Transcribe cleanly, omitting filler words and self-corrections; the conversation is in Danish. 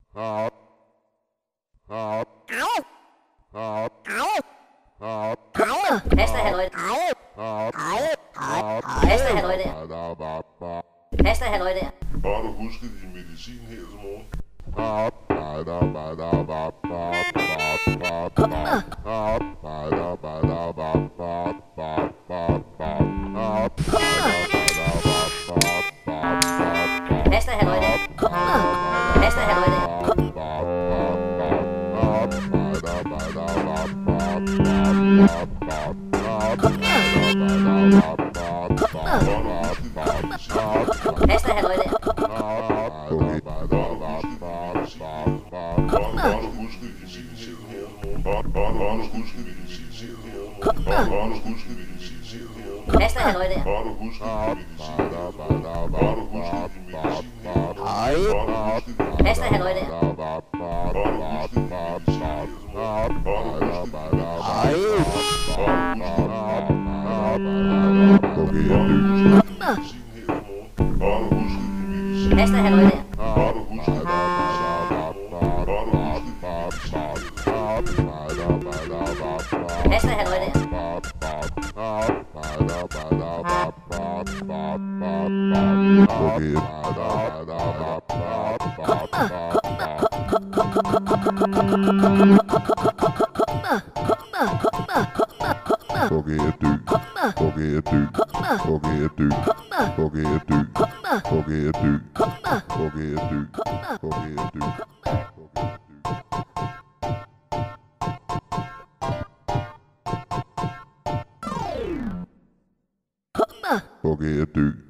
Pasta halløj. Pasta halløj der. Pasta halløj der. Har du husket din medicin her til morgen? Pasta halløj der. Pasta halløj der. Pasta halløj der. Pasta halløj der. Pasta halløj der. Pasta halløj der. Pasta halløj der. Okay,